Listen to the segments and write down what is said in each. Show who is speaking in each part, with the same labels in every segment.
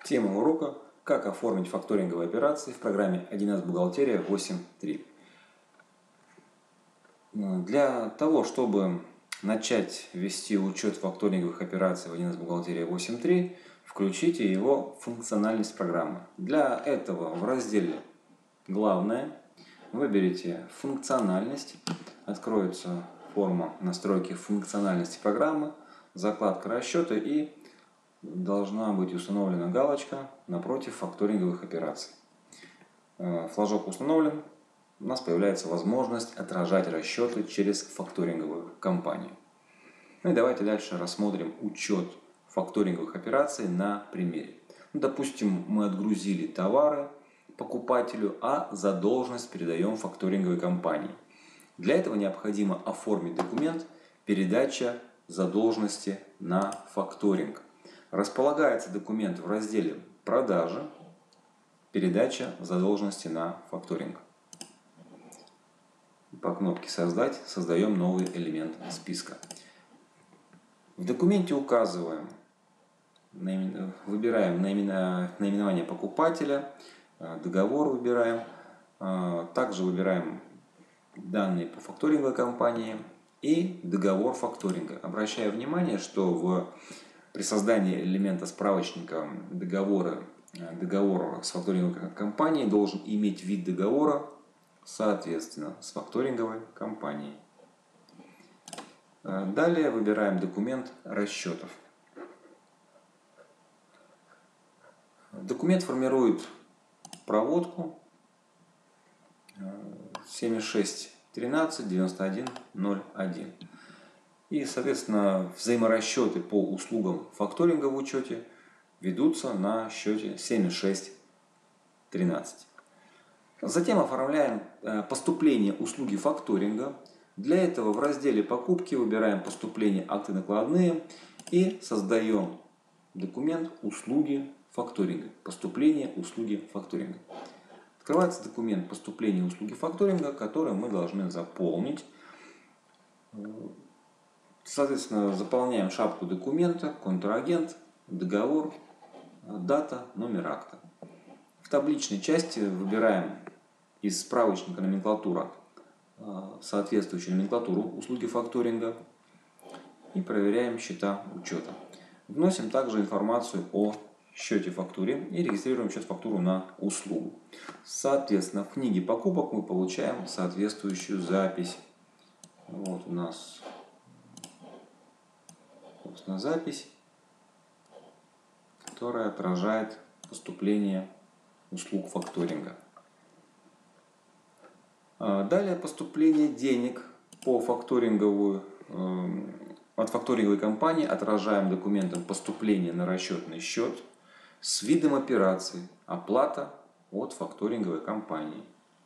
Speaker 1: Тема урока «Как оформить факторинговые операции в программе 1С Бухгалтерия 8.3». Для того, чтобы начать вести учет факторинговых операций в 1С Бухгалтерия 8.3, включите его функциональность программы. Для этого в разделе «Главное» выберите «Функциональность», откроется форма настройки функциональности программы, закладка расчета и должна быть установлена галочка напротив факторинговых операций. Флажок установлен, у нас появляется возможность отражать расчеты через факторинговую компанию. Ну и давайте дальше рассмотрим учет факторинговых операций на примере. Допустим, мы отгрузили товары покупателю, а задолженность передаем факторинговой компании. Для этого необходимо оформить документ «Передача задолженности на факторинг». Располагается документ в разделе «Продажи», «Передача задолженности на факторинг». По кнопке «Создать» создаем новый элемент списка. В документе указываем, выбираем наименование покупателя, договор выбираем, также выбираем данные по факторинговой компании и договор факторинга. Обращаю внимание, что при создании элемента справочника договора с факторинговой компанией должен иметь вид договора, соответственно, с факторинговой компанией. Далее выбираем документ расчетов. Документ формирует проводку 76139101. И, соответственно, взаиморасчеты по услугам факторинга в учете ведутся на счете 7613. Затем оформляем поступление услуги факторинга. Для этого в разделе «Покупки» выбираем поступление акты накладные и создаем документ «Услуги факторинга». Поступление услуги факторинга. Открывается документ «Поступление услуги факторинга», который мы должны заполнить. Соответственно, заполняем шапку документа, контрагент, договор, дата, номер акта. В табличной части выбираем из справочника номенклатура соответствующую номенклатуру услуги факторинга и проверяем счета учета. Вносим также информацию о счете фактуре и регистрируем счет-фактуру на услугу. Соответственно, в книге покупок мы получаем соответствующую запись. Вот у нас запись, которая отражает поступление услуг факторинга. Далее поступление денег по от факторинговой компании отражаем документом поступления на расчетный счет с видом операции оплата от факторинговой компании.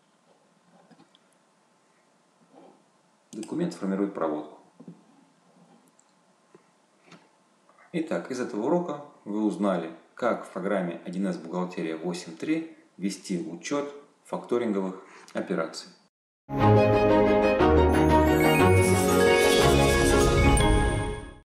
Speaker 1: Документ формирует проводку. Итак, из этого урока вы узнали, как в программе 1С Бухгалтерия 8.3 вести учет факторинговых операций.